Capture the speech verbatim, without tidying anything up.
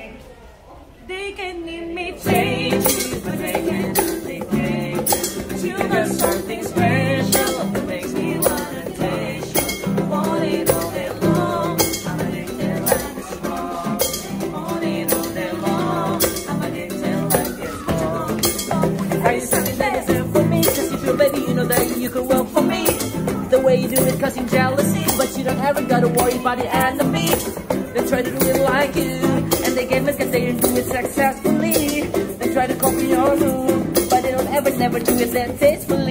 They can imitate you, but they can't duplicate you. You got something special that makes me wanna taste you. Want it all day long, I'm addicted like this strong. Want it all day long, I'm addicted like this strong. Are you something that is there for me? Cause if you're ready, you know that you can work for me. The way you do it causing jealousy, but you don't ever gotta worry about the enemy. They try to do it like you, and they get mad cause they don't do it successfully. They try to copy your move, but they don't ever never do it that tastefully.